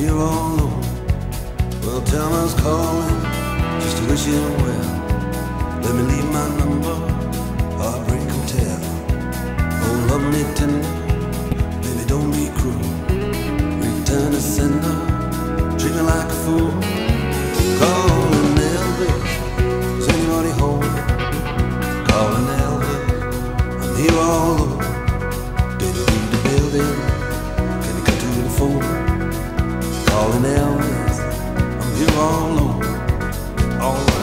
here all alone. Well, tell him I was calling just to wish him well. Let me leave my number, Heartbreak Hotel. Oh, love me tender, baby, don't be cruel. Return to sender, treat me like a fool. Calling Elvis, is anybody home? Calling Elvis, I'm here all alone. Did you leave the building? Can you come to the phone? Calling Elvis, I'm here all alone. All right.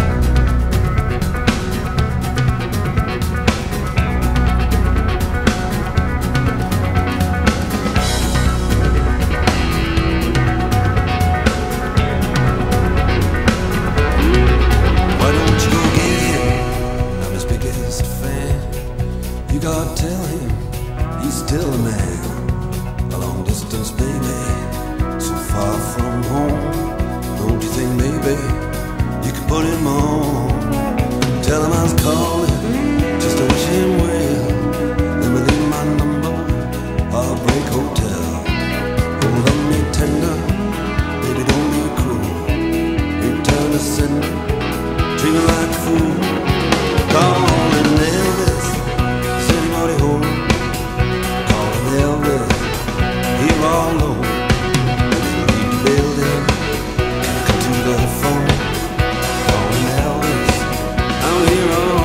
You gotta tell him he's still a man. A long distance, baby, so far from home. Don't you think, baby, you can put him on? Tell him I was calling just to wish him well. Let me leave my number, Heartbreak Hotel. Oh, love me tender, baby, don't be cruel. Return to sender, treat me like a fool. Calling Elvis, is anybody home? Calling Elvis, here all alone. Leave the building, come to the phone. Calling Elvis, I'm here all alone.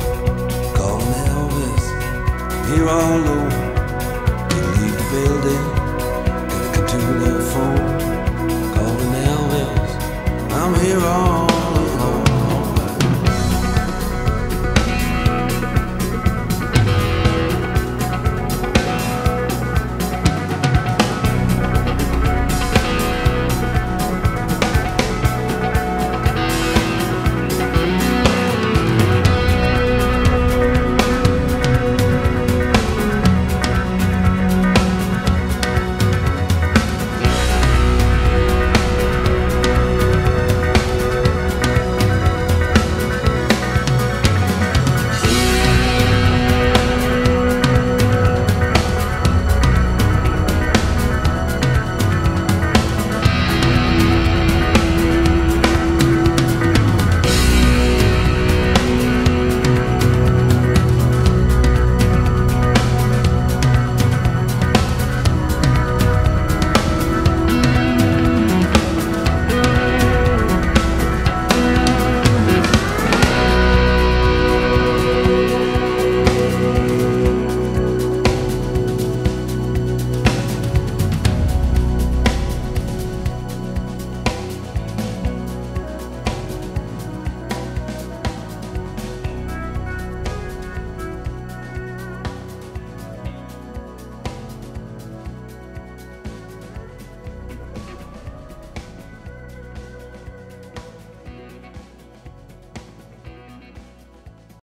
Here all alone, you leave the building.